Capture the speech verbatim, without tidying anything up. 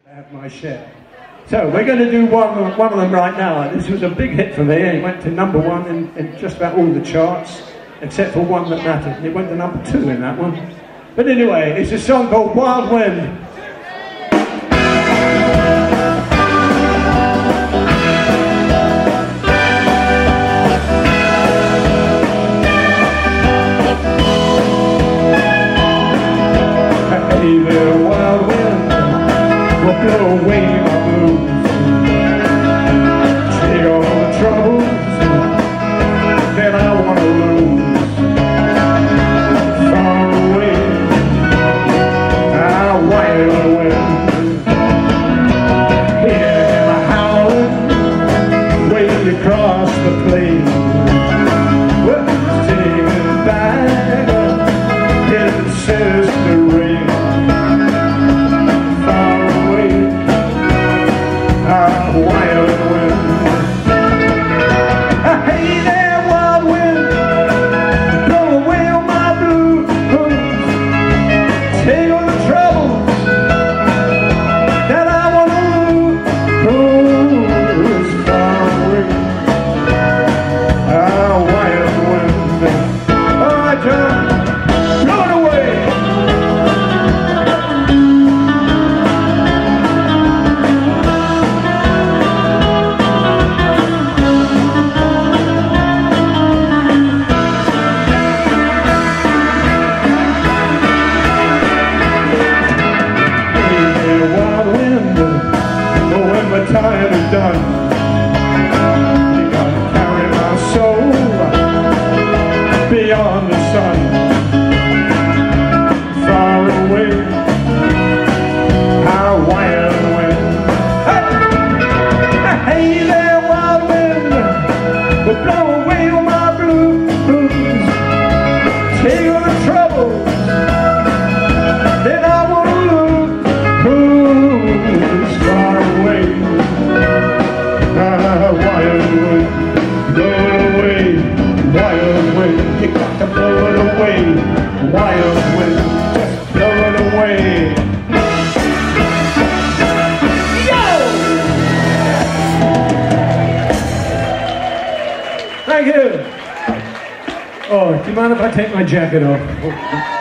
I have my share. So we're going to do one, one of them right now. This was a big hit for me. It went to number one in, in just about all the charts, except for one that mattered. It went to number two in that one. But anyway, it's a song called Wild Wind. Hey there, wild wind, will blow away my blues. Take all the troubles that I want to lose. Far away, I wild wind. Hear him howling way across the plain. Well, he's taking back his sister rain. Time is done. You gotta carry my soul beyond the sun, far away. How wild wind! Hey, hey there, wild wind, will blow away all my blues. Take all the troubles that I want to lose. Far away. Wild wind, blow it away, wild wind, you got to blow it away, wild wind, just blow it away. Yo! Thank you. Oh, do you mind if I take my jacket off?